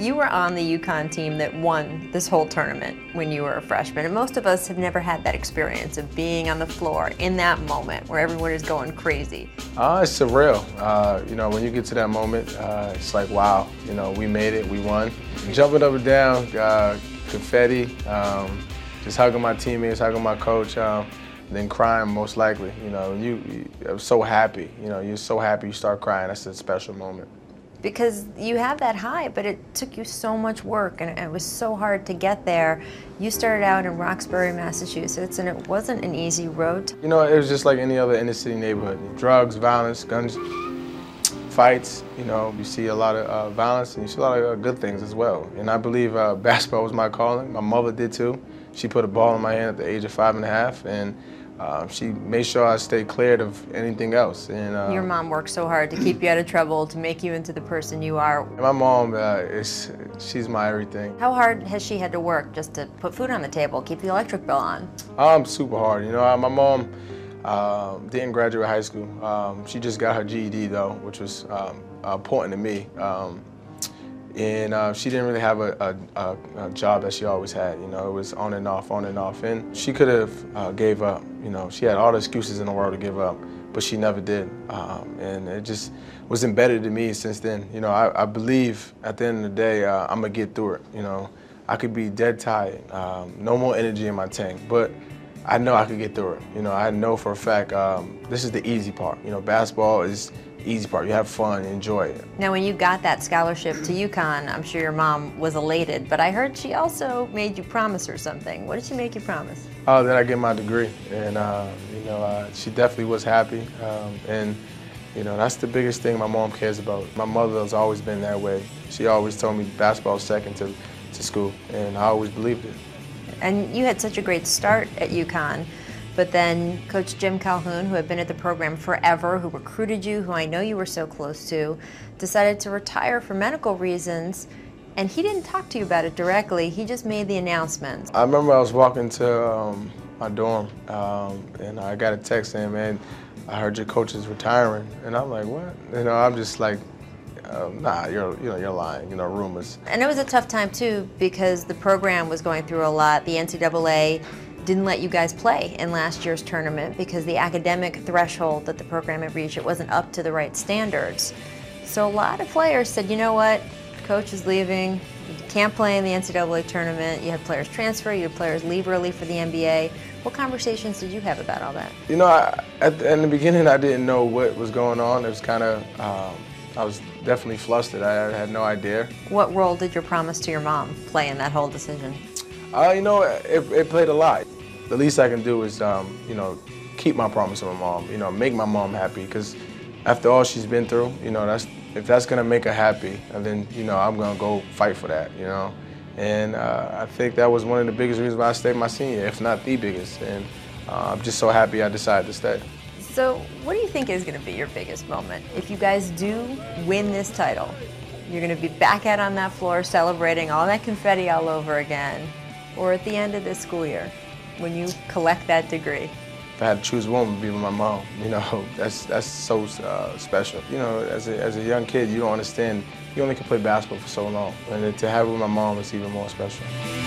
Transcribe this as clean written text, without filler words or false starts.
You were on the UConn team that won this whole tournament when you were a freshman, and most of us have never had that experience of being on the floor in that moment where everyone is going crazy. It's surreal. When you get to that moment, it's like, wow, we made it, we won. Jumping up and down, confetti, just hugging my teammates, hugging my coach, then crying most likely. I'm so happy. You're so happy you start crying. That's a special moment. Because you have that high, but it took you so much work, and it was so hard to get there. You started out in Roxbury, Massachusetts, and it wasn't an easy road. It was just like any other inner city neighborhood. Drugs, violence, guns, fights. You see a lot of violence, and you see a lot of good things as well. And I believe basketball was my calling. My mother did too. She put a ball in my hand at the age of 5½, and she made sure I stayed cleared of anything else. And your mom worked so hard to keep you out of trouble, to make you into the person you are. My mom, she's my everything. How hard has she had to work just to put food on the table, keep the electric bill on? Super hard. My mom didn't graduate high school. She just got her GED though, which was important to me. And she didn't really have a job that she always had. It was on and off, on and off. And she could have gave up. She had all the excuses in the world to give up, but she never did. And it just was embedded in me since then. I believe at the end of the day, I'm gonna get through it. I could be dead tired, no more energy in my tank, but I know I could get through it. I know for a fact this is the easy part. Basketball is the easy part. You have fun, enjoy it. Now, when you got that scholarship to UConn, I'm sure your mom was elated, but I heard she also made you promise her something. What did she make you promise? That I get my degree, and she definitely was happy, and that's the biggest thing my mom cares about. My mother has always been that way. She always told me basketball is second to school, and I always believed it. And you had such a great start at UConn, but then Coach Jim Calhoun, who had been at the program forever, who recruited you, who I know you were so close to, decided to retire for medical reasons, and he didn't talk to you about it directly, he just made the announcement. I remember I was walking to my dorm, and I got a text saying, man, I heard your coach is retiring, and I'm like, what? I'm just like, nah, you're lying, rumors. And it was a tough time too, because the program was going through a lot. The NCAA didn't let you guys play in last year's tournament because the academic threshold that the program had reached, it wasn't up to the right standards. So a lot of players said, you know what, coach is leaving, you can't play in the NCAA tournament, you had players transfer, you had players leave early for the NBA. What conversations did you have about all that? In the beginning I didn't know what was going on. It was kind of, I was definitely flustered. I had no idea. What role did your promise to your mom play in that whole decision? It played a lot. The least I can do is, keep my promise to my mom. Make my mom happy. Because after all she's been through, if that's gonna make her happy, and then I'm gonna go fight for that. And I think that was one of the biggest reasons why I stayed my senior year, if not the biggest. And I'm just so happy I decided to stay. So what do you think is going to be your biggest moment? If you guys do win this title, you're going to be back out on that floor celebrating all that confetti all over again, or at the end of this school year when you collect that degree? If I had to choose one, it would be with my mom. That's so special. As a young kid, you don't understand. You only can play basketball for so long, and to have it with my mom is even more special.